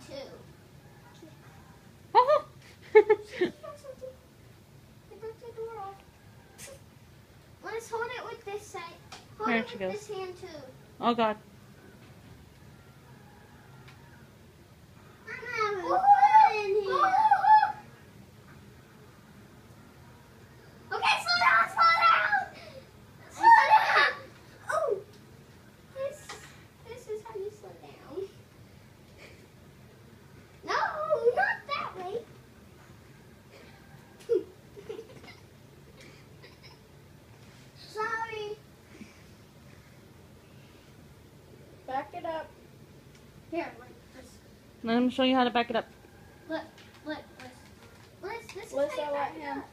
too. Oh. Let's hold it with this side. Hold There it she with goes. this hand too. Oh God. I'm having fun in here. Okay, slow down, slow down. Slow down. Oh, this is how you slow down. No, not that way. Sorry. Back it up. Here, look. Let me show you how to back it up. Look, this is Let's how you let back it him. up.